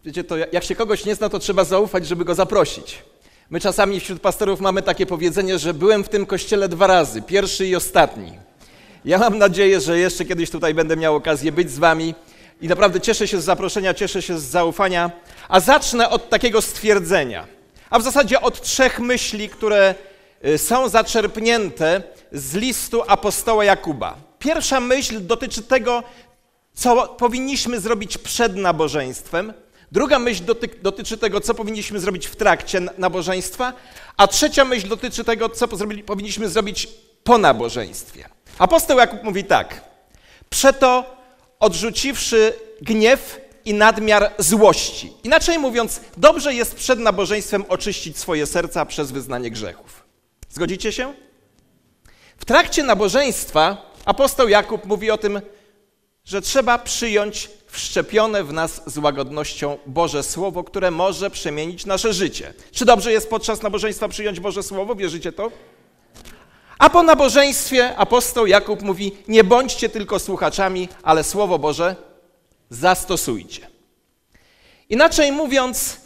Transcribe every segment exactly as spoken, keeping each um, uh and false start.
wiecie, to jak się kogoś nie zna, to trzeba zaufać, żeby go zaprosić. My czasami wśród pastorów mamy takie powiedzenie, że byłem w tym kościele dwa razy, pierwszy i ostatni. Ja mam nadzieję, że jeszcze kiedyś tutaj będę miał okazję być z wami i naprawdę cieszę się z zaproszenia, cieszę się z zaufania, a zacznę od takiego stwierdzenia, a w zasadzie od trzech myśli, które są zaczerpnięte z listu apostoła Jakuba. Pierwsza myśl dotyczy tego, co powinniśmy zrobić przed nabożeństwem. Druga myśl doty- dotyczy tego, co powinniśmy zrobić w trakcie nabożeństwa, a trzecia myśl dotyczy tego, co powinniśmy zrobić po nabożeństwie. Apostoł Jakub mówi tak: przeto odrzuciwszy gniew i nadmiar złości. Inaczej mówiąc, dobrze jest przed nabożeństwem oczyścić swoje serca przez wyznanie grzechów. Zgodzicie się? W trakcie nabożeństwa apostoł Jakub mówi o tym, że trzeba przyjąć wszczepione w nas z łagodnością Boże Słowo, które może przemienić nasze życie. Czy dobrze jest podczas nabożeństwa przyjąć Boże Słowo? Wierzycie to? A po nabożeństwie apostoł Jakub mówi: nie bądźcie tylko słuchaczami, ale Słowo Boże zastosujcie. Inaczej mówiąc,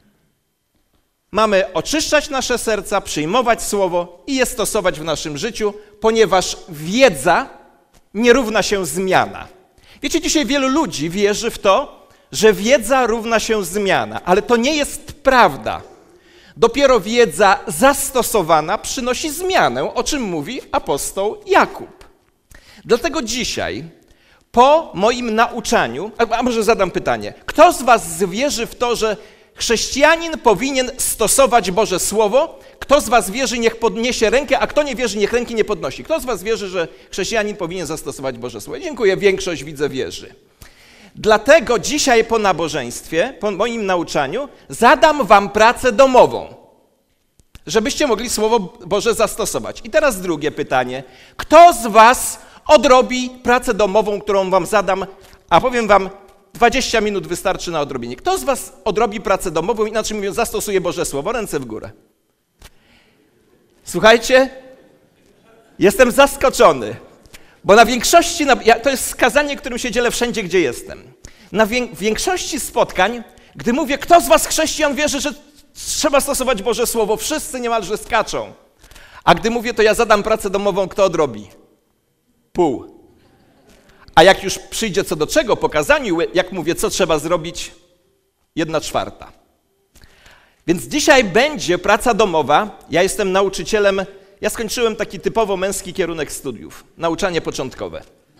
mamy oczyszczać nasze serca, przyjmować Słowo i je stosować w naszym życiu, ponieważ wiedza nie równa się zmiana. Wiecie, dzisiaj wielu ludzi wierzy w to, że wiedza równa się zmiana, ale to nie jest prawda. Dopiero wiedza zastosowana przynosi zmianę, o czym mówi apostoł Jakub. Dlatego dzisiaj, po moim nauczaniu, a może zadam pytanie, kto z was wierzy w to, że chrześcijanin powinien stosować Boże Słowo? Kto z was wierzy, niech podniesie rękę, a kto nie wierzy, niech ręki nie podnosi. Kto z was wierzy, że chrześcijanin powinien zastosować Boże Słowo? Dziękuję, większość widzę wierzy. Dlatego dzisiaj po nabożeństwie, po moim nauczaniu, zadam wam pracę domową, żebyście mogli Słowo Boże zastosować. I teraz drugie pytanie. Kto z was odrobi pracę domową, którą wam zadam, a powiem wam, dwadzieścia minut wystarczy na odrobienie. Kto z was odrobi pracę domową, inaczej mówiąc, zastosuje Boże Słowo? Ręce w górę. Słuchajcie, jestem zaskoczony, bo na większości, to jest skazanie, którym się dzielę wszędzie, gdzie jestem. Na większości spotkań, gdy mówię, kto z was chrześcijan wierzy, że trzeba stosować Boże Słowo, wszyscy niemalże skaczą. A gdy mówię, to ja zadam pracę domową, kto odrobi? Pół. A jak już przyjdzie co do czego, pokazaniu, jak mówię, co trzeba zrobić, jedna czwarta. Więc dzisiaj będzie praca domowa. Ja jestem nauczycielem, ja skończyłem taki typowo męski kierunek studiów, nauczanie początkowe.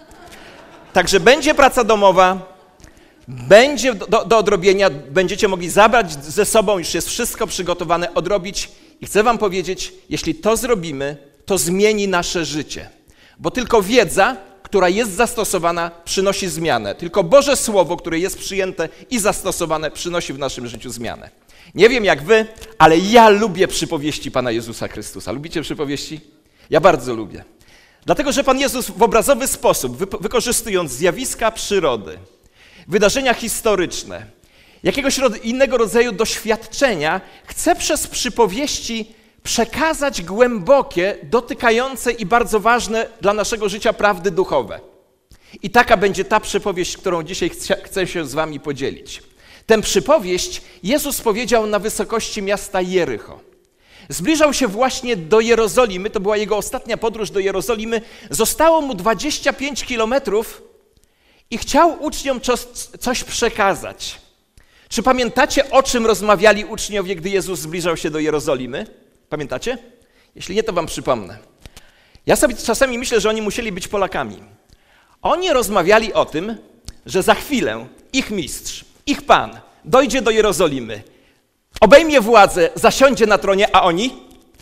Także będzie praca domowa, będzie do, do odrobienia, będziecie mogli zabrać ze sobą, już jest wszystko przygotowane, odrobić. I chcę wam powiedzieć, jeśli to zrobimy, to zmieni nasze życie. Bo tylko wiedza, która jest zastosowana, przynosi zmianę. Tylko Boże Słowo, które jest przyjęte i zastosowane, przynosi w naszym życiu zmianę. Nie wiem jak wy, ale ja lubię przypowieści Pana Jezusa Chrystusa. Lubicie przypowieści? Ja bardzo lubię. Dlatego, że Pan Jezus w obrazowy sposób, wykorzystując zjawiska przyrody, wydarzenia historyczne, jakiegoś innego rodzaju doświadczenia, chce przez przypowieści przekazać głębokie, dotykające i bardzo ważne dla naszego życia prawdy duchowe. I taka będzie ta przypowieść, którą dzisiaj chcę się z wami podzielić. Tę przypowieść Jezus powiedział na wysokości miasta Jericho. Zbliżał się właśnie do Jerozolimy, to była jego ostatnia podróż do Jerozolimy. Zostało mu dwadzieścia pięć kilometrów i chciał uczniom coś przekazać. Czy pamiętacie, o czym rozmawiali uczniowie, gdy Jezus zbliżał się do Jerozolimy? Pamiętacie? Jeśli nie, to wam przypomnę. Ja sobie czasami myślę, że oni musieli być Polakami. Oni rozmawiali o tym, że za chwilę ich mistrz, ich Pan dojdzie do Jerozolimy, obejmie władzę, zasiądzie na tronie, a oni?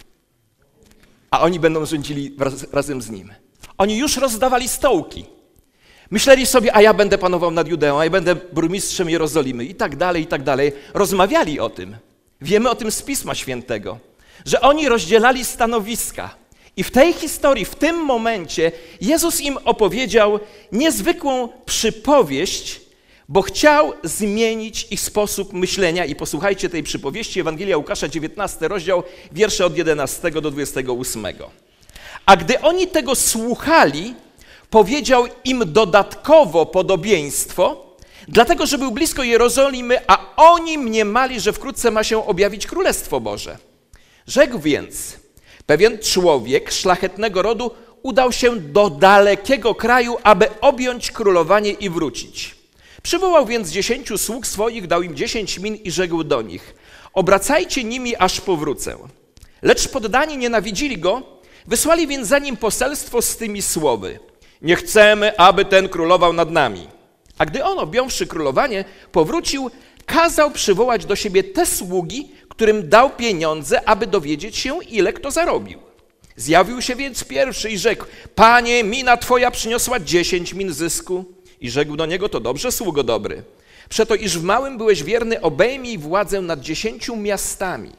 A oni będą rządzili raz, razem z Nim. Oni już rozdawali stołki. Myśleli sobie, a ja będę panował nad Judeą, a ja będę burmistrzem Jerozolimy i tak dalej, i tak dalej. Rozmawiali o tym. Wiemy o tym z Pisma Świętego, że oni rozdzielali stanowiska. I w tej historii, w tym momencie Jezus im opowiedział niezwykłą przypowieść, bo chciał zmienić ich sposób myślenia. I posłuchajcie tej przypowieści, Ewangelia Łukasza, dziewiętnasty rozdział, wiersze od jedenastego do dwudziestego ósmego. A gdy oni tego słuchali, powiedział im dodatkowo podobieństwo, dlatego że był blisko Jerozolimy, a oni mniemali, że wkrótce ma się objawić Królestwo Boże. Rzekł więc, pewien człowiek szlachetnego rodu udał się do dalekiego kraju, aby objąć królowanie i wrócić. Przywołał więc dziesięciu sług swoich, dał im dziesięć min i rzekł do nich, obracajcie nimi, aż powrócę. Lecz poddani nienawidzili go, wysłali więc za nim poselstwo z tymi słowy, nie chcemy, aby ten królował nad nami. A gdy on, objąwszy królowanie, powrócił, kazał przywołać do siebie te sługi, którym dał pieniądze, aby dowiedzieć się, ile kto zarobił. Zjawił się więc pierwszy i rzekł, panie, mina twoja przyniosła dziesięć min zysku. I rzekł do niego, to dobrze, sługo dobry. Przeto, iż w małym byłeś wierny, obejmij władzę nad dziesięciu miastami.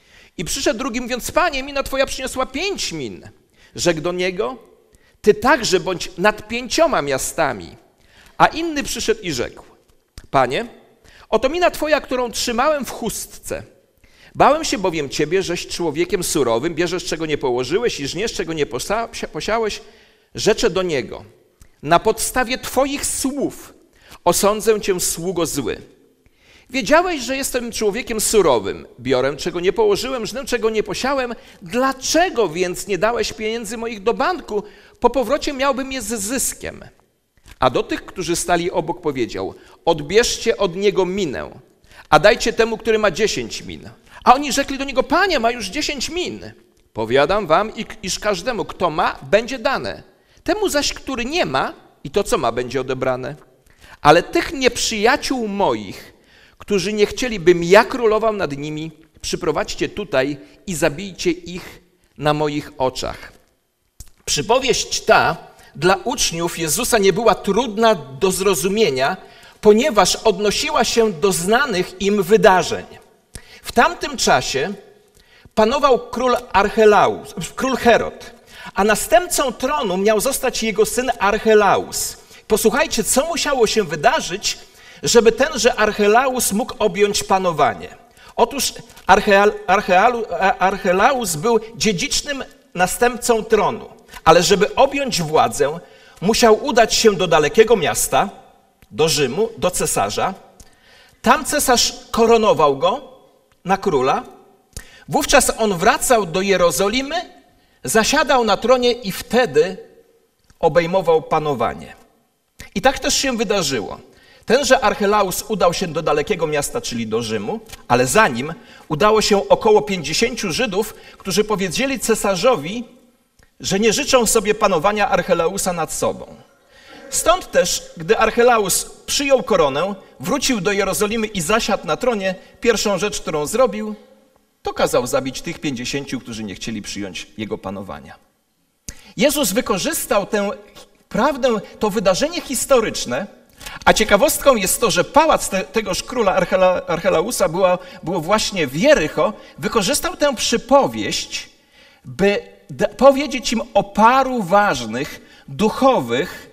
I przyszedł drugi, mówiąc, panie, mina twoja przyniosła pięć min. Rzekł do niego, ty także bądź nad pięcioma miastami. A inny przyszedł i rzekł, panie, oto mina twoja, którą trzymałem w chustce. Bałem się bowiem ciebie, żeś człowiekiem surowym, bierzesz, czego nie położyłeś i żniesz, czego nie posiałeś, rzeczę do niego. Na podstawie twoich słów osądzę cię, sługo zły. Wiedziałeś, że jestem człowiekiem surowym, biorę, czego nie położyłem, żnę, czego nie posiałem. Dlaczego więc nie dałeś pieniędzy moich do banku? Po powrocie miałbym je z zyskiem. A do tych, którzy stali obok, powiedział, odbierzcie od niego minę, a dajcie temu, który ma dziesięć min. A oni rzekli do niego, panie, ma już dziesięć min. Powiadam wam, iż każdemu, kto ma, będzie dane. Temu zaś, który nie ma, i to, co ma, będzie odebrane. Ale tych nieprzyjaciół moich, którzy nie chcieli, bym ja królował nad nimi, przyprowadźcie tutaj i zabijcie ich na moich oczach. Przypowieść ta dla uczniów Jezusa nie była trudna do zrozumienia, ponieważ odnosiła się do znanych im wydarzeń. W tamtym czasie panował król Archelaus, król Herod, a następcą tronu miał zostać jego syn Archelaus. Posłuchajcie, co musiało się wydarzyć, żeby tenże Archelaus mógł objąć panowanie. Otóż Archeal, Archealu, Archelaus był dziedzicznym następcą tronu, ale żeby objąć władzę, musiał udać się do dalekiego miasta, do Rzymu, do cesarza. Tam cesarz koronował go na króla. Wówczas on wracał do Jerozolimy, zasiadał na tronie i wtedy obejmował panowanie. I tak też się wydarzyło. Tenże Archelaus udał się do dalekiego miasta, czyli do Rzymu, ale za nim udało się około pięćdziesięciu Żydów, którzy powiedzieli cesarzowi, że nie życzą sobie panowania Archelausa nad sobą. Stąd też, gdy Archelaus przyjął koronę, wrócił do Jerozolimy i zasiadł na tronie, pierwszą rzecz, którą zrobił, to kazał zabić tych pięćdziesięciu, którzy nie chcieli przyjąć jego panowania. Jezus wykorzystał tę prawdę, to wydarzenie historyczne, a ciekawostką jest to, że pałac te, tegoż króla Archela, Archelausa była, było właśnie w Jericho, wykorzystał tę przypowieść, by da, powiedzieć im o paru ważnych, duchowych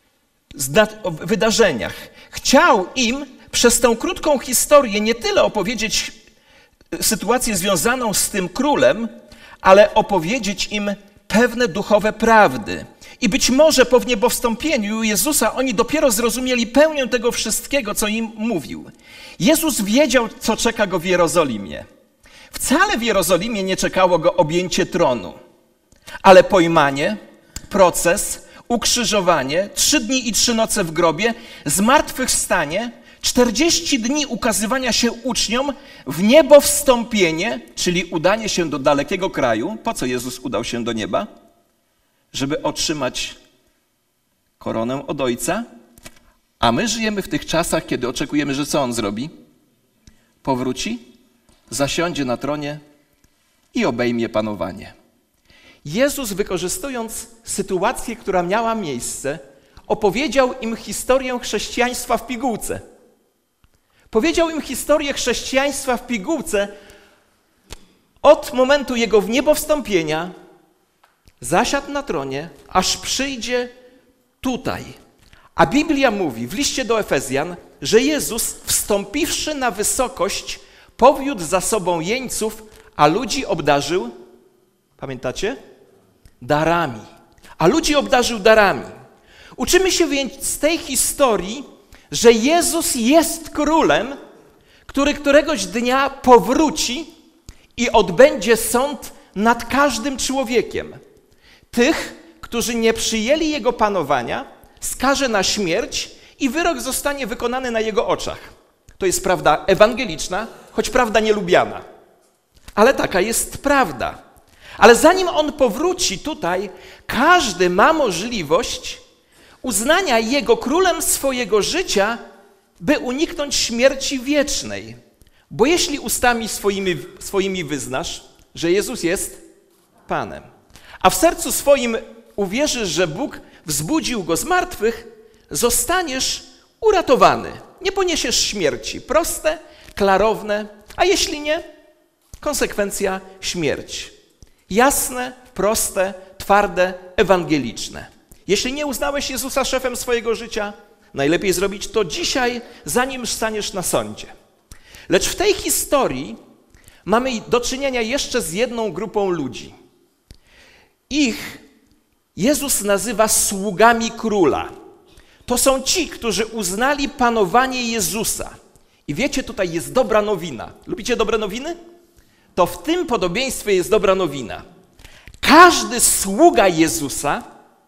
wydarzeniach. Chciał im przez tę krótką historię nie tyle opowiedzieć sytuację związaną z tym królem, ale opowiedzieć im pewne duchowe prawdy. I być może po wniebowstąpieniu Jezusa oni dopiero zrozumieli pełnię tego wszystkiego, co im mówił. Jezus wiedział, co czeka go w Jerozolimie. Wcale w Jerozolimie nie czekało go objęcie tronu, ale pojmanie, proces, ukrzyżowanie, trzy dni i trzy noce w grobie, zmartwychwstanie, czterdzieści dni ukazywania się uczniom, w niebo wstąpienie, czyli udanie się do dalekiego kraju. Po co Jezus udał się do nieba? Żeby otrzymać koronę od Ojca, a my żyjemy w tych czasach, kiedy oczekujemy, że co On zrobi? Powróci, zasiądzie na tronie i obejmie panowanie. Jezus, wykorzystując sytuację, która miała miejsce, opowiedział im historię chrześcijaństwa w pigułce. Powiedział im historię chrześcijaństwa w pigułce od momentu Jego wniebowstąpienia, zasiadł na tronie, aż przyjdzie tutaj. A Biblia mówi w liście do Efezjan, że Jezus, wstąpiwszy na wysokość, powiódł za sobą jeńców, a ludzi obdarzył, pamiętacie? Darami. A ludzi obdarzył darami. Uczymy się więc z tej historii, że Jezus jest królem, który któregoś dnia powróci i odbędzie sąd nad każdym człowiekiem. Tych, którzy nie przyjęli Jego panowania, skaże na śmierć i wyrok zostanie wykonany na Jego oczach. To jest prawda ewangeliczna, choć prawda nielubiana. Ale taka jest prawda. Ale zanim On powróci tutaj, każdy ma możliwość uznania Jego królem swojego życia, by uniknąć śmierci wiecznej. Bo jeśli ustami swoimi, swoimi wyznasz, że Jezus jest Panem, a w sercu swoim uwierzysz, że Bóg wzbudził Go z martwych, zostaniesz uratowany. Nie poniesiesz śmierci. Proste, klarowne, a jeśli nie, konsekwencja śmierć. Jasne, proste, twarde, ewangeliczne. Jeśli nie uznałeś Jezusa szefem swojego życia, najlepiej zrobić to dzisiaj, zanim staniesz na sądzie. Lecz w tej historii mamy do czynienia jeszcze z jedną grupą ludzi. Ich Jezus nazywa sługami króla. To są ci, którzy uznali panowanie Jezusa. I wiecie, tutaj jest dobra nowina. Lubicie dobre nowiny? To w tym podobieństwie jest dobra nowina. Każdy sługa Jezusa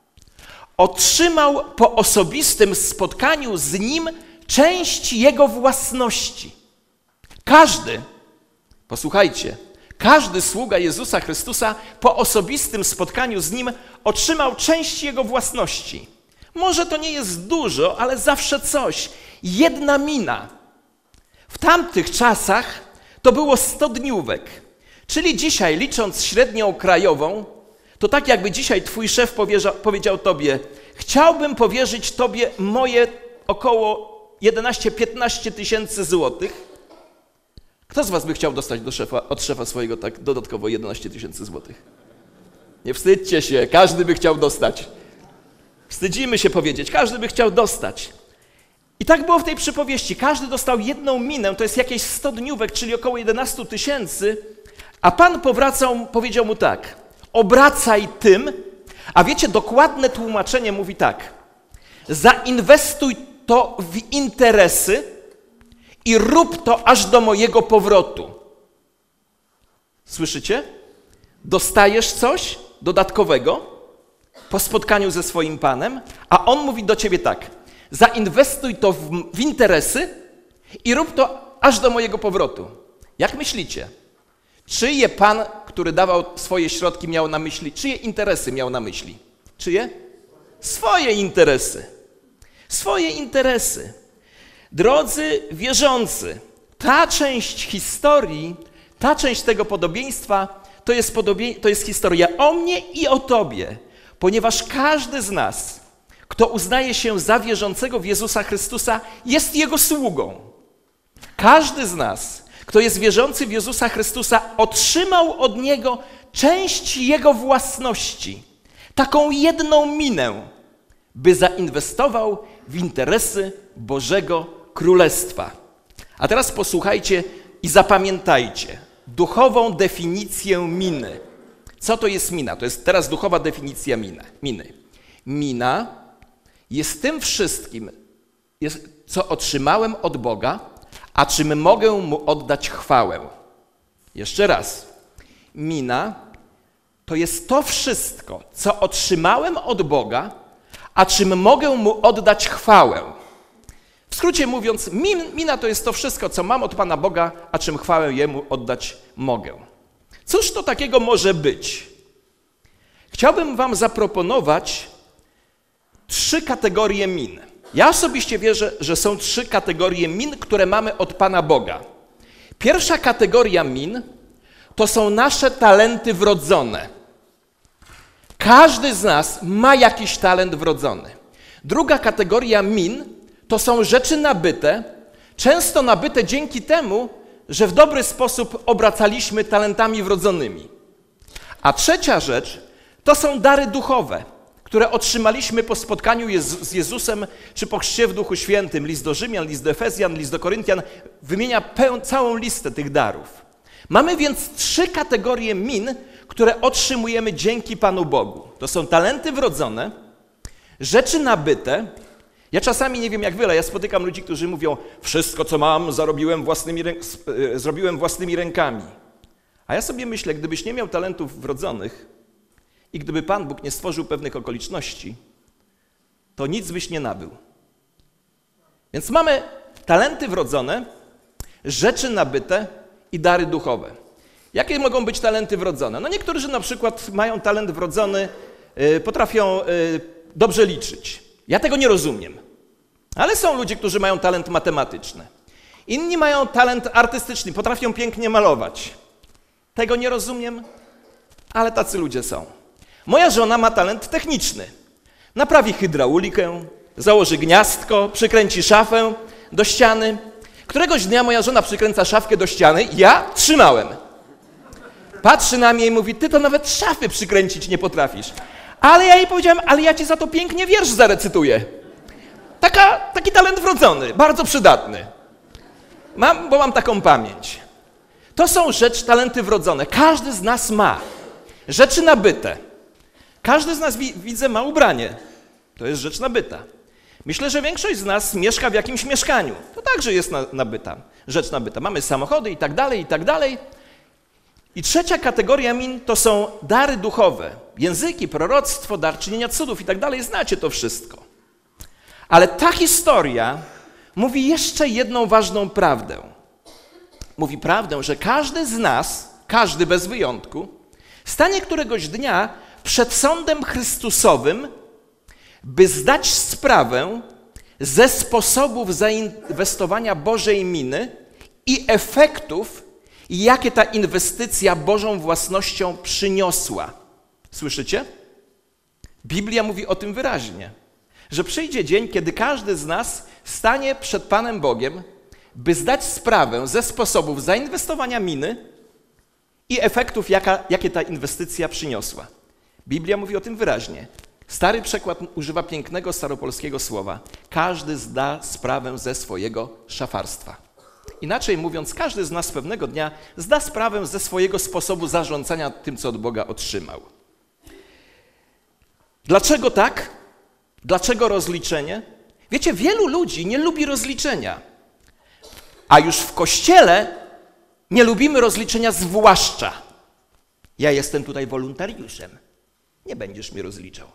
otrzymał po osobistym spotkaniu z Nim część Jego własności. Każdy, posłuchajcie, każdy sługa Jezusa Chrystusa po osobistym spotkaniu z Nim otrzymał część Jego własności. Może to nie jest dużo, ale zawsze coś. Jedna mina. W tamtych czasach to było sto dniówek. Czyli dzisiaj, licząc średnią krajową, to tak jakby dzisiaj twój szef powierza, powiedział tobie: chciałbym powierzyć tobie moje około jedenaście piętnaście tysięcy złotych. Kto z was by chciał dostać do szefa, od szefa swojego tak dodatkowo jedenaście tysięcy złotych? Nie wstydźcie się, każdy by chciał dostać. Wstydzimy się powiedzieć, każdy by chciał dostać. I tak było w tej przypowieści. Każdy dostał jedną minę, to jest jakieś sto dniówek, czyli około jedenaście tysięcy, a Pan powracał, powiedział mu tak: obracaj tym, a wiecie, dokładne tłumaczenie mówi tak: zainwestuj to w interesy i rób to aż do mojego powrotu. Słyszycie? Dostajesz coś dodatkowego po spotkaniu ze swoim Panem, a On mówi do ciebie tak: zainwestuj to w, w interesy i rób to aż do mojego powrotu. Jak myślicie? Czyje Pan, który dawał swoje środki, miał na myśli? Czyje interesy miał na myśli? Czyje? Swoje interesy. Swoje interesy. Drodzy wierzący, ta część historii, ta część tego podobieństwa to jest, podobie, to jest historia o mnie i o tobie, ponieważ każdy z nas, kto uznaje się za wierzącego w Jezusa Chrystusa, jest Jego sługą. Każdy z nas, kto jest wierzący w Jezusa Chrystusa, otrzymał od Niego część Jego własności, taką jedną minę, by zainwestował w interesy Bożego Królestwa. A teraz posłuchajcie i zapamiętajcie duchową definicję miny. Co to jest mina? To jest teraz duchowa definicja miny. Miny. Mina jest tym wszystkim, jest, co otrzymałem od Boga, a czym mogę Mu oddać chwałę. Jeszcze raz. Mina to jest to wszystko, co otrzymałem od Boga, a czym mogę Mu oddać chwałę. W skrócie mówiąc, min, mina to jest to wszystko, co mam od Pana Boga, a czym chwałę Jemu oddać mogę. Cóż to takiego może być? Chciałbym wam zaproponować trzy kategorie min. Ja osobiście wierzę, że są trzy kategorie min, które mamy od Pana Boga. Pierwsza kategoria min to są nasze talenty wrodzone. Każdy z nas ma jakiś talent wrodzony. Druga kategoria min to są rzeczy nabyte, często nabyte dzięki temu, że w dobry sposób obracaliśmy talentami wrodzonymi. A trzecia rzecz to są dary duchowe, które otrzymaliśmy po spotkaniu Jezu- z Jezusem czy po chrzcie w Duchu Świętym. List do Rzymian, list do Efezjan, list do Koryntian wymienia peł- całą listę tych darów. Mamy więc trzy kategorie min, które otrzymujemy dzięki Panu Bogu. To są talenty wrodzone, rzeczy nabyte Ja czasami, nie wiem jak wy, ale ja spotykam ludzi, którzy mówią, wszystko co mam zarobiłem własnymi, zrobiłem własnymi rękami. A ja sobie myślę, gdybyś nie miał talentów wrodzonych i gdyby Pan Bóg nie stworzył pewnych okoliczności, to nic byś nie nabył. Więc mamy talenty wrodzone, rzeczy nabyte i dary duchowe. Jakie mogą być talenty wrodzone? No niektórzy na przykład mają talent wrodzony, yy, potrafią yy, dobrze liczyć. Ja tego nie rozumiem. Ale są ludzie, którzy mają talent matematyczny. Inni mają talent artystyczny, potrafią pięknie malować. Tego nie rozumiem, ale tacy ludzie są. Moja żona ma talent techniczny. Naprawi hydraulikę, założy gniazdko, przykręci szafę do ściany. Któregoś dnia moja żona przykręca szafkę do ściany i ja trzymałem. Patrzy na mnie i mówi, ty to nawet szafy przykręcić nie potrafisz. Ale ja jej powiedziałem, ale ja ci za to pięknie wiersz zarecytuję. Taka, taki talent wrodzony, bardzo przydatny. Mam, bo mam taką pamięć. To są rzeczy, talenty wrodzone. Każdy z nas ma. Rzeczy nabyte. Każdy z nas, widzę, ma ubranie. To jest rzecz nabyta. Myślę, że większość z nas mieszka w jakimś mieszkaniu. To także jest nabyta, rzecz nabyta. Mamy samochody i tak dalej, i tak dalej. I trzecia kategoria min to są dary duchowe. Języki, proroctwo, dar czynienia cudów i tak dalej. Znacie to wszystko. Ale ta historia mówi jeszcze jedną ważną prawdę. Mówi prawdę, że każdy z nas, każdy bez wyjątku, stanie któregoś dnia przed sądem Chrystusowym, by zdać sprawę ze sposobów zainwestowania Bożej miny i efektów, jakie ta inwestycja Bożą własnością przyniosła. Słyszycie? Biblia mówi o tym wyraźnie, że przyjdzie dzień, kiedy każdy z nas stanie przed Panem Bogiem, by zdać sprawę ze sposobów zainwestowania miny i efektów, jaka, jakie ta inwestycja przyniosła. Biblia mówi o tym wyraźnie. Stary przekład używa pięknego staropolskiego słowa. Każdy zda sprawę ze swojego szafarstwa. Inaczej mówiąc, każdy z nas pewnego dnia zda sprawę ze swojego sposobu zarządzania tym, co od Boga otrzymał. Dlaczego tak? Dlaczego rozliczenie? Wiecie, wielu ludzi nie lubi rozliczenia. A już w Kościele nie lubimy rozliczenia zwłaszcza. Ja jestem tutaj wolontariuszem. Nie będziesz mnie rozliczał.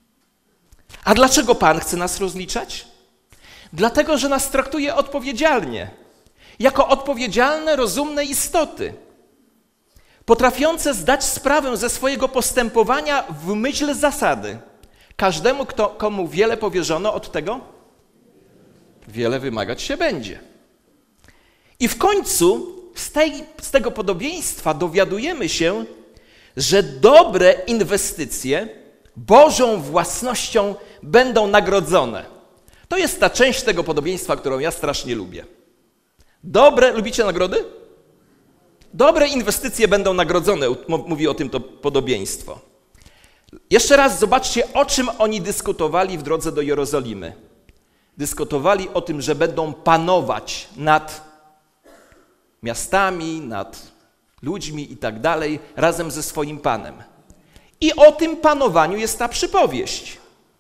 A dlaczego Pan chce nas rozliczać? Dlatego, że nas traktuje odpowiedzialnie. Jako odpowiedzialne, rozumne istoty. Potrafiące zdać sprawę ze swojego postępowania w myśl zasady. Każdemu, kto, komu wiele powierzono, od tego wiele wymagać się będzie. I w końcu z, tej, z tego podobieństwa dowiadujemy się, że dobre inwestycje Bożą własnością będą nagrodzone. To jest ta część tego podobieństwa, którą ja strasznie lubię. Dobre, lubicie nagrody? Dobre inwestycje będą nagrodzone, mówi o tym to podobieństwo. Jeszcze raz zobaczcie, o czym oni dyskutowali w drodze do Jerozolimy. Dyskutowali o tym, że będą panować nad miastami, nad ludźmi i tak dalej, razem ze swoim Panem. I o tym panowaniu jest ta przypowieść.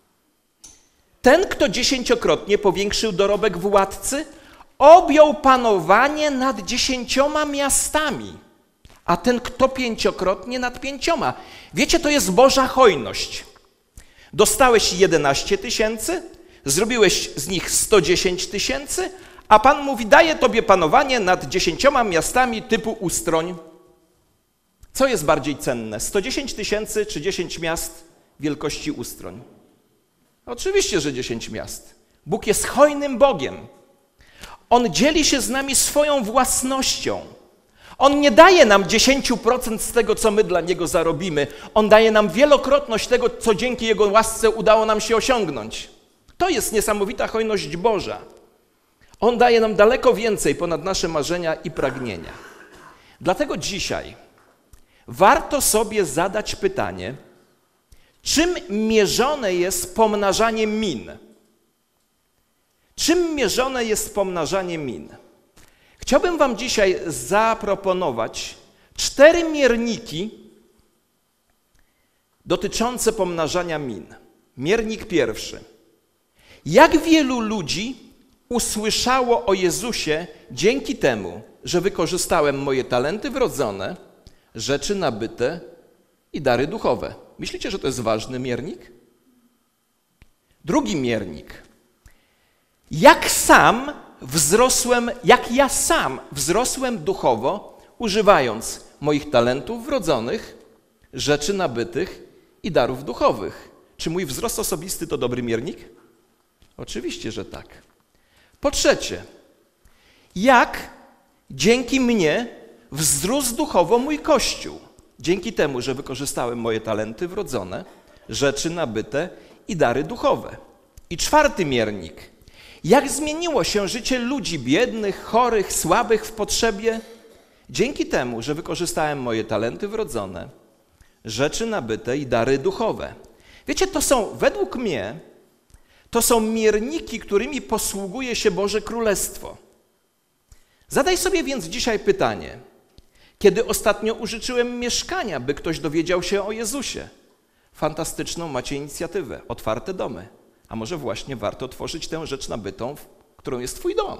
Ten, kto dziesięciokrotnie powiększył dorobek władcy, objął panowanie nad dziesięcioma miastami, a ten, kto pięciokrotnie nad pięcioma. Wiecie, to jest Boża hojność. Dostałeś jedenaście tysięcy, zrobiłeś z nich sto dziesięć tysięcy, a Pan mówi, daję tobie panowanie nad dziesięcioma miastami typu Ustroń. Co jest bardziej cenne, sto dziesięć tysięcy czy dziesięć miast wielkości Ustroń? Oczywiście, że dziesięć miast. Bóg jest hojnym Bogiem. On dzieli się z nami swoją własnością. On nie daje nam dziesięć procent z tego, co my dla Niego zarobimy. On daje nam wielokrotność tego, co dzięki Jego łasce udało nam się osiągnąć. To jest niesamowita hojność Boża. On daje nam daleko więcej ponad nasze marzenia i pragnienia. Dlatego dzisiaj warto sobie zadać pytanie, czym mierzone jest pomnażanie min? Czym mierzone jest pomnażanie min? Chciałbym wam dzisiaj zaproponować cztery mierniki dotyczące pomnażania min. Miernik pierwszy. Jak wielu ludzi usłyszało o Jezusie dzięki temu, że wykorzystałem moje talenty wrodzone, rzeczy nabyte i dary duchowe. Myślicie, że to jest ważny miernik? Drugi miernik. Jak sam wzrosłem, jak ja sam wzrosłem duchowo, używając moich talentów wrodzonych, rzeczy nabytych i darów duchowych. Czy mój wzrost osobisty to dobry miernik? Oczywiście, że tak. Po trzecie, jak dzięki mnie wzrósł duchowo mój Kościół? Dzięki temu, że wykorzystałem moje talenty wrodzone, rzeczy nabyte i dary duchowe. I czwarty miernik. Jak zmieniło się życie ludzi biednych, chorych, słabych, w potrzebie? Dzięki temu, że wykorzystałem moje talenty wrodzone, rzeczy nabyte i dary duchowe. Wiecie, to są, według mnie, to są mierniki, którymi posługuje się Boże Królestwo. Zadaj sobie więc dzisiaj pytanie, kiedy ostatnio użyczyłem mieszkania, by ktoś dowiedział się o Jezusie? Fantastyczną macie inicjatywę, otwarte domy. A może właśnie warto otworzyć tę rzecz nabytą, którą jest twój dom?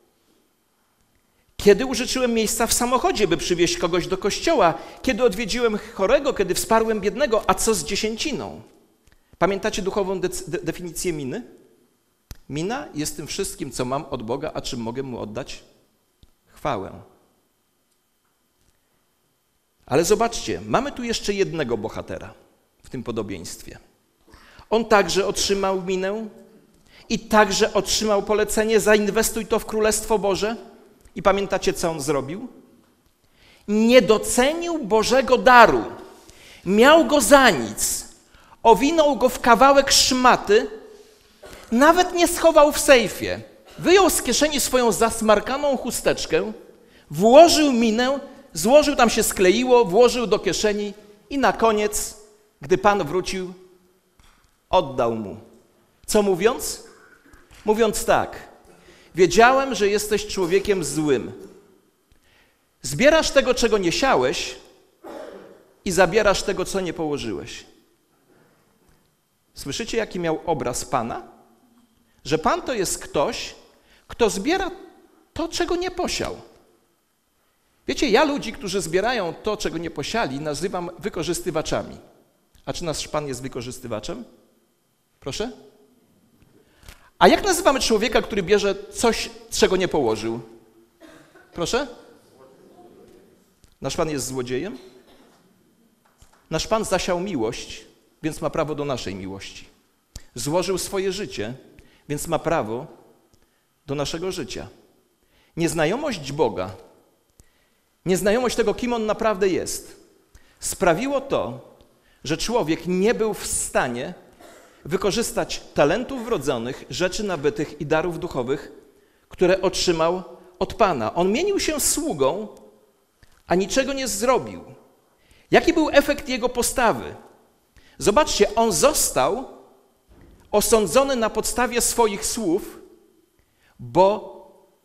Kiedy użyczyłem miejsca w samochodzie, by przywieźć kogoś do kościoła? Kiedy odwiedziłem chorego, kiedy wsparłem biednego? A co z dziesięciną? Pamiętacie duchową de- de- definicję miny? Mina jest tym wszystkim, co mam od Boga, a czym mogę Mu oddać? Chwałę. Ale zobaczcie, mamy tu jeszcze jednego bohatera w tym podobieństwie. On także otrzymał minę i także otrzymał polecenie, zainwestuj to w Królestwo Boże. I pamiętacie, co on zrobił? Nie docenił Bożego daru. Miał go za nic. Owinął go w kawałek szmaty. Nawet nie schował w sejfie. Wyjął z kieszeni swoją zasmarkaną chusteczkę, włożył minę, złożył, tam się skleiło, włożył do kieszeni i na koniec, gdy Pan wrócił, oddał mu. Co mówiąc? Mówiąc tak, wiedziałem, że jesteś człowiekiem złym. Zbierasz tego, czego nie siałeś i zabierasz tego, co nie położyłeś. Słyszycie, jaki miał obraz Pana? Że Pan to jest ktoś, kto zbiera to, czego nie posiał. Wiecie, ja ludzi, którzy zbierają to, czego nie posiali, nazywam wykorzystywaczami. A czy nasz Pan jest wykorzystywaczem? Proszę? A jak nazywamy człowieka, który bierze coś, czego nie położył? Proszę? Nasz Pan jest złodziejem? Nasz Pan zasiał miłość, więc ma prawo do naszej miłości. Złożył swoje życie, więc ma prawo do naszego życia. Nieznajomość Boga, nieznajomość tego, kim On naprawdę jest, sprawiło to, że człowiek nie był w stanie wykorzystać talentów wrodzonych, rzeczy nabytych i darów duchowych, które otrzymał od Pana. On mienił się sługą, a niczego nie zrobił. Jaki był efekt jego postawy? Zobaczcie, on został osądzony na podstawie swoich słów, bo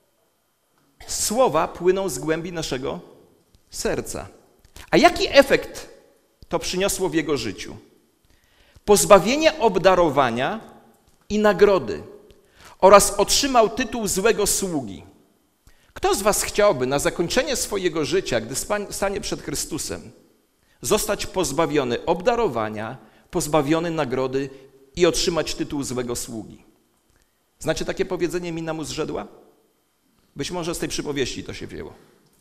słowa płyną z głębi naszego serca. A jaki efekt to przyniosło w jego życiu? Pozbawienie obdarowania i nagrody oraz otrzymał tytuł złego sługi. Kto z was chciałby na zakończenie swojego życia, gdy stanie przed Chrystusem, zostać pozbawiony obdarowania, pozbawiony nagrody i otrzymać tytuł złego sługi? Znacie takie powiedzenie mina mu zrzedła? Być może z tej przypowieści to się wzięło.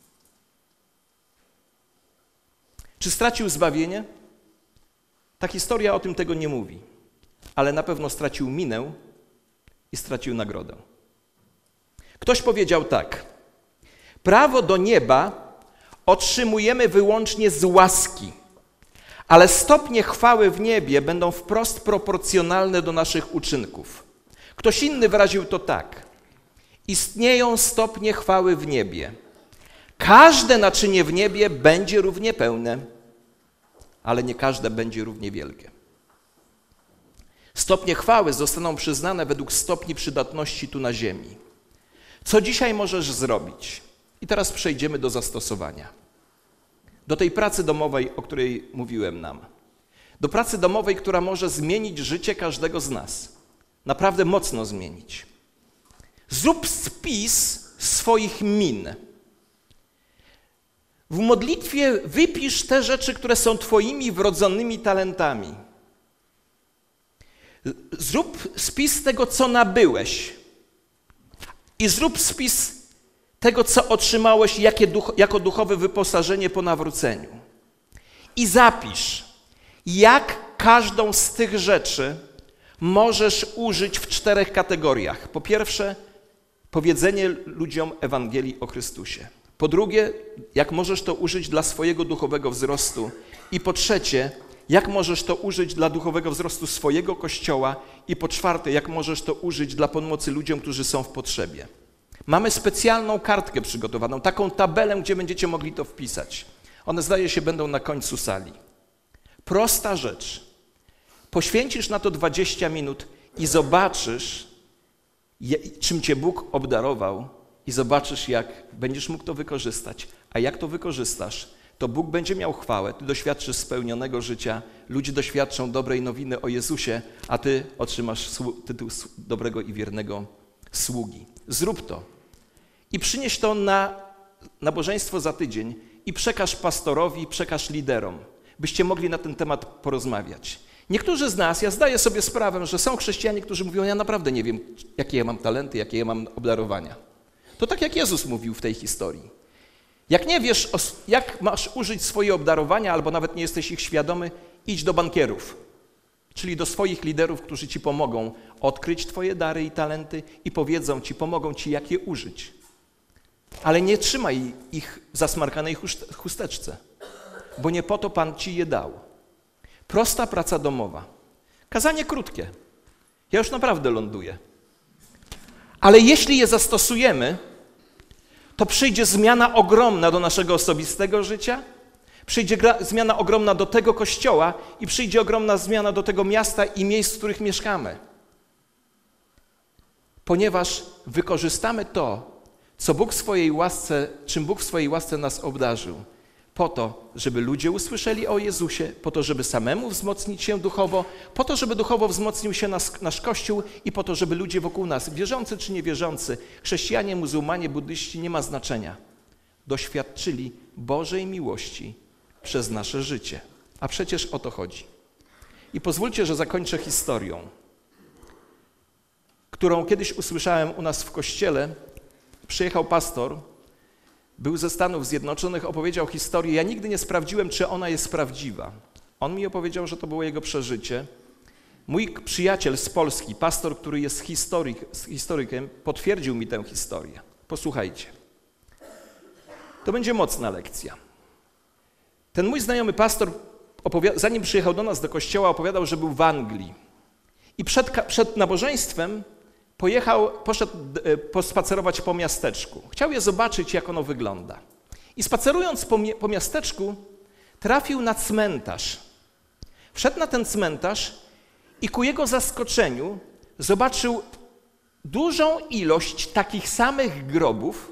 Czy stracił zbawienie? Ta historia o tym tego nie mówi, ale na pewno stracił minę i stracił nagrodę. Ktoś powiedział tak: prawo do nieba otrzymujemy wyłącznie z łaski, ale stopnie chwały w niebie będą wprost proporcjonalne do naszych uczynków. Ktoś inny wyraził to tak: istnieją stopnie chwały w niebie. Każde naczynie w niebie będzie równie pełne, ale nie każde będzie równie wielkie. Stopnie chwały zostaną przyznane według stopni przydatności tu na ziemi. Co dzisiaj możesz zrobić? I teraz przejdziemy do zastosowania. Do tej pracy domowej, o której mówiłem nam. Do pracy domowej, która może zmienić życie każdego z nas. naprawdę mocno zmienić. Zrób spis swoich min. W modlitwie wypisz te rzeczy, które są twoimi wrodzonymi talentami. Zrób spis tego, co nabyłeś. I zrób spis tego, co otrzymałeś jakie duch, jako duchowe wyposażenie po nawróceniu. I zapisz, jak każdą z tych rzeczy możesz użyć w czterech kategoriach. Po pierwsze, powiedzenie ludziom Ewangelii o Chrystusie. Po drugie, jak możesz to użyć dla swojego duchowego wzrostu. I po trzecie, jak możesz to użyć dla duchowego wzrostu swojego Kościoła. I po czwarte, jak możesz to użyć dla pomocy ludziom, którzy są w potrzebie. Mamy specjalną kartkę przygotowaną, taką tabelę, gdzie będziecie mogli to wpisać. One, zdaje się, będą na końcu sali. Prosta rzecz. Poświęcisz na to dwadzieścia minut i zobaczysz, czym cię Bóg obdarował i zobaczysz, jak będziesz mógł to wykorzystać. A jak to wykorzystasz, to Bóg będzie miał chwałę, ty doświadczysz spełnionego życia, ludzie doświadczą dobrej nowiny o Jezusie, a ty otrzymasz tytuł dobrego i wiernego sługi. Zrób to i przynieś to na nabożeństwo za tydzień i przekaż pastorowi, przekaż liderom, byście mogli na ten temat porozmawiać. Niektórzy z nas, ja zdaję sobie sprawę, że są chrześcijanie, którzy mówią, ja naprawdę nie wiem, jakie ja mam talenty, jakie ja mam obdarowania. To tak jak Jezus mówił w tej historii. Jak nie wiesz, jak masz użyć swoje obdarowania, albo nawet nie jesteś ich świadomy, idź do bankierów, czyli do swoich liderów, którzy ci pomogą odkryć twoje dary i talenty i powiedzą ci, pomogą ci, jak je użyć. Ale nie trzymaj ich w zasmarkanej chusteczce, bo nie po to Pan ci je dał. Prosta praca domowa. Kazanie krótkie. Ja już naprawdę ląduję. Ale jeśli je zastosujemy, to przyjdzie zmiana ogromna do naszego osobistego życia, przyjdzie zmiana ogromna do tego Kościoła i przyjdzie ogromna zmiana do tego miasta i miejsc, w których mieszkamy. Ponieważ wykorzystamy to, co Bóg w swojej łasce, czym Bóg w swojej łasce nas obdarzył, po to, żeby ludzie usłyszeli o Jezusie, po to, żeby samemu wzmocnić się duchowo, po to, żeby duchowo wzmocnił się nas, nasz Kościół i po to, żeby ludzie wokół nas, wierzący czy niewierzący, chrześcijanie, muzułmanie, buddyści, nie ma znaczenia, doświadczyli Bożej miłości przez nasze życie. A przecież o to chodzi. I pozwólcie, że zakończę historią, którą kiedyś usłyszałem u nas w kościele. Przyjechał pastor, był ze Stanów Zjednoczonych, opowiedział historię. Ja nigdy nie sprawdziłem, czy ona jest prawdziwa. On mi opowiedział, że to było jego przeżycie. Mój przyjaciel z Polski, pastor, który jest historyk, historykiem, potwierdził mi tę historię. Posłuchajcie. To będzie mocna lekcja. Ten mój znajomy pastor, zanim przyjechał do nas do kościoła, opowiadał, że był w Anglii. I przed, przed nabożeństwem pojechał, poszedł pospacerować po miasteczku. Chciał je zobaczyć, jak ono wygląda. I spacerując po, po miasteczku, trafił na cmentarz. Wszedł na ten cmentarz i ku jego zaskoczeniu zobaczył dużą ilość takich samych grobów,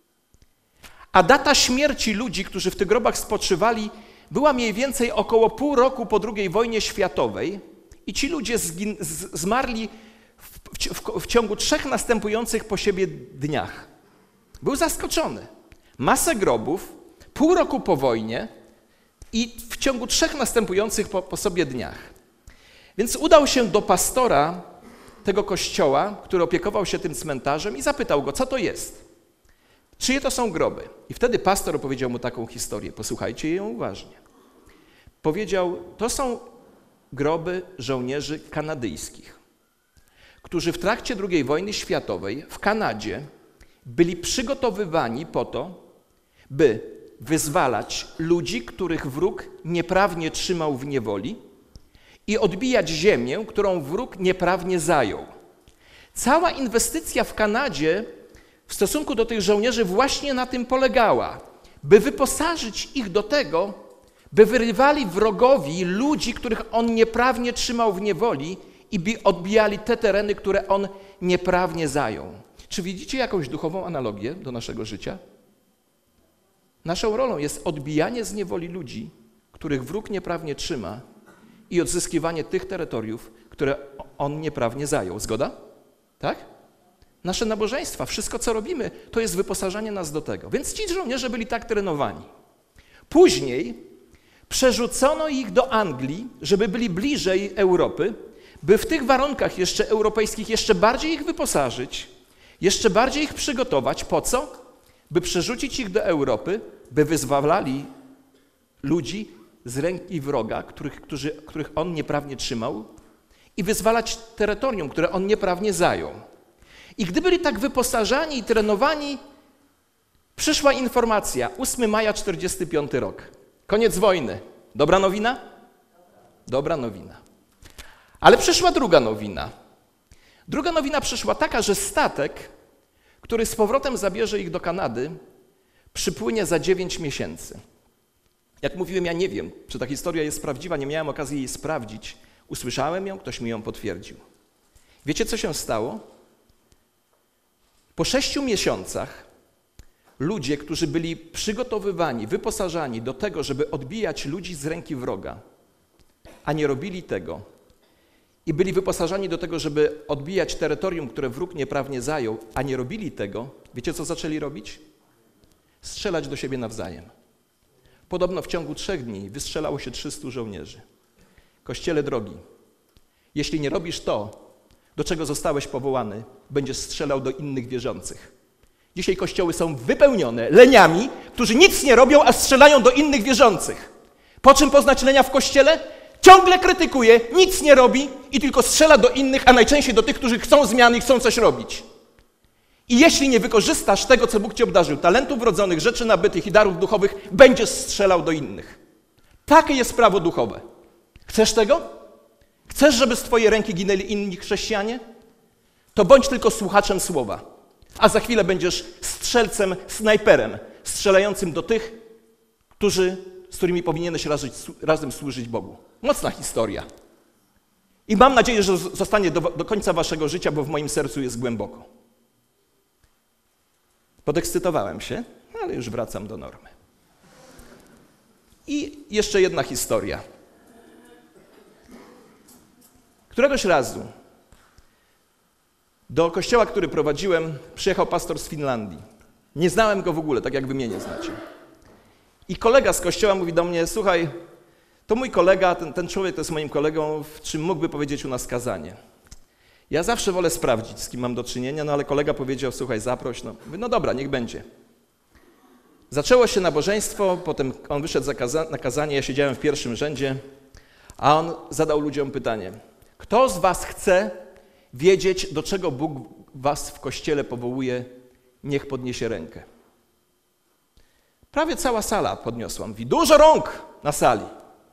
a data śmierci ludzi, którzy w tych grobach spoczywali, była mniej więcej około pół roku po drugiej wojnie światowej i ci ludzie zgin- z- zmarli w, w, w ciągu trzech następujących po siebie dniach. Był zaskoczony. Masę grobów, pół roku po wojnie i w ciągu trzech następujących po, po sobie dniach. Więc udał się do pastora tego kościoła, który opiekował się tym cmentarzem i zapytał go, co to jest? Czyje to są groby? I wtedy pastor opowiedział mu taką historię. Posłuchajcie ją uważnie. Powiedział, to są groby żołnierzy kanadyjskich, którzy w trakcie drugiej wojny światowej w Kanadzie byli przygotowywani po to, by wyzwalać ludzi, których wróg nieprawnie trzymał w niewoli i odbijać ziemię, którą wróg nieprawnie zajął. Cała inwestycja w Kanadzie w stosunku do tych żołnierzy właśnie na tym polegała, by wyposażyć ich do tego, by wyrywali wrogowi ludzi, których on nieprawnie trzymał w niewoli i by odbijali te tereny, które on nieprawnie zajął. Czy widzicie jakąś duchową analogię do naszego życia? Naszą rolą jest odbijanie z niewoli ludzi, których wróg nieprawnie trzyma i odzyskiwanie tych terytoriów, które on nieprawnie zajął. Zgoda? Tak? Nasze nabożeństwa, wszystko co robimy, to jest wyposażanie nas do tego. Więc ci żołnierze byli tak trenowani. Później przerzucono ich do Anglii, żeby byli bliżej Europy, by w tych warunkach jeszcze europejskich jeszcze bardziej ich wyposażyć, jeszcze bardziej ich przygotować. Po co? By przerzucić ich do Europy, by wyzwalali ludzi z ręki wroga, których, którzy, których on nieprawnie trzymał, i wyzwalać terytorium, które on nieprawnie zajął. I gdy byli tak wyposażani i trenowani, przyszła informacja, ósmego maja czterdziesty piąty rok. Koniec wojny. Dobra nowina? Dobra nowina. Ale przyszła druga nowina. Druga nowina przyszła taka, że statek, który z powrotem zabierze ich do Kanady, przypłynie za dziewięć miesięcy. Jak mówiłem, ja nie wiem, czy ta historia jest prawdziwa, nie miałem okazji jej sprawdzić. Usłyszałem ją, ktoś mi ją potwierdził. Wiecie, co się stało? Po sześciu miesiącach ludzie, którzy byli przygotowywani, wyposażani do tego, żeby odbijać ludzi z ręki wroga, a nie robili tego, i byli wyposażani do tego, żeby odbijać terytorium, które wróg nieprawnie zajął, a nie robili tego, wiecie, co zaczęli robić? Strzelać do siebie nawzajem. Podobno w ciągu trzech dni wystrzelało się trzystu żołnierzy. Kościele drogi, jeśli nie robisz to, do czego zostałeś powołany, będziesz strzelał do innych wierzących. Dzisiaj kościoły są wypełnione leniami, którzy nic nie robią, a strzelają do innych wierzących. Po czym poznać lenia w kościele? Ciągle krytykuje, nic nie robi i tylko strzela do innych, a najczęściej do tych, którzy chcą zmiany i chcą coś robić. I jeśli nie wykorzystasz tego, co Bóg ci obdarzył, talentów wrodzonych, rzeczy nabytych i darów duchowych, będziesz strzelał do innych. Takie jest prawo duchowe. Chcesz tego? Chcesz, żeby z twojej ręki ginęli inni chrześcijanie? To bądź tylko słuchaczem słowa, a za chwilę będziesz strzelcem, snajperem, strzelającym do tych, którzy, z którymi powinieneś razem, razem służyć Bogu. Mocna historia. I mam nadzieję, że zostanie do, do końca waszego życia, bo w moim sercu jest głęboko. Podekscytowałem się, ale już wracam do normy. I jeszcze jedna historia. Któregoś razu do kościoła, który prowadziłem, przyjechał pastor z Finlandii. Nie znałem go w ogóle, tak jak wy mnie nie znacie. I kolega z kościoła mówi do mnie, słuchaj, to mój kolega, ten, ten człowiek to jest moim kolegą, w czym mógłby powiedzieć u nas kazanie. Ja zawsze wolę sprawdzić, z kim mam do czynienia, no ale kolega powiedział, słuchaj, zaproś. No, mówię, no dobra, niech będzie. Zaczęło się nabożeństwo, potem on wyszedł na kazanie, ja siedziałem w pierwszym rzędzie, a on zadał ludziom pytanie. Kto z was chce wiedzieć, do czego Bóg was w kościele powołuje, niech podniesie rękę. Prawie cała sala podniosła. Mówi, dużo rąk na sali.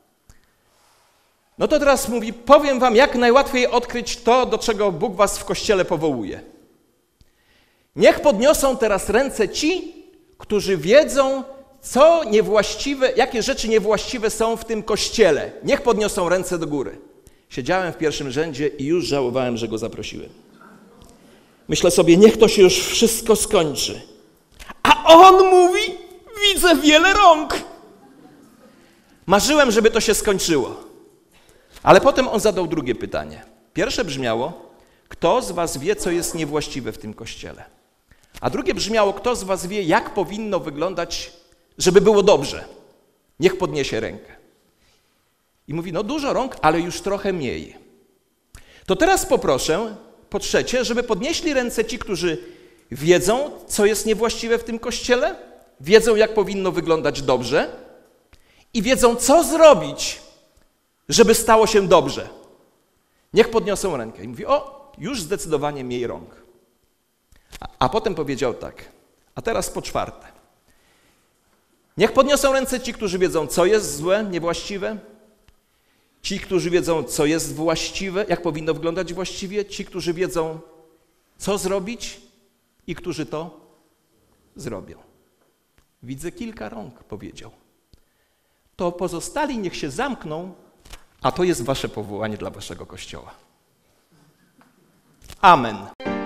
No to teraz mówi, powiem wam, jak najłatwiej odkryć to, do czego Bóg was w kościele powołuje. Niech podniosą teraz ręce ci, którzy wiedzą, co niewłaściwe, jakie rzeczy niewłaściwe są w tym kościele. Niech podniosą ręce do góry. Siedziałem w pierwszym rzędzie i już żałowałem, że go zaprosiłem. Myślę sobie, niech to się już wszystko skończy. A on mówi, widzę wiele rąk. Marzyłem, żeby to się skończyło. Ale potem on zadał drugie pytanie. Pierwsze brzmiało, kto z was wie, co jest niewłaściwe w tym kościele? A drugie brzmiało, kto z was wie, jak powinno wyglądać, żeby było dobrze? Niech podniesie rękę. I mówi, no dużo rąk, ale już trochę mniej. To teraz poproszę, po trzecie, żeby podnieśli ręce ci, którzy wiedzą, co jest niewłaściwe w tym kościele, wiedzą, jak powinno wyglądać dobrze i wiedzą, co zrobić, żeby stało się dobrze. Niech podniosą rękę. I mówi, o, już zdecydowanie mniej rąk. A, a potem powiedział tak, a teraz po czwarte. Niech podniosą ręce ci, którzy wiedzą, co jest złe, niewłaściwe, ci, którzy wiedzą, co jest właściwe, jak powinno wyglądać właściwie, ci, którzy wiedzą, co zrobić i którzy to zrobią. Widzę kilka rąk, powiedział. To pozostali niech się zamkną, a to jest wasze powołanie dla waszego Kościoła. Amen.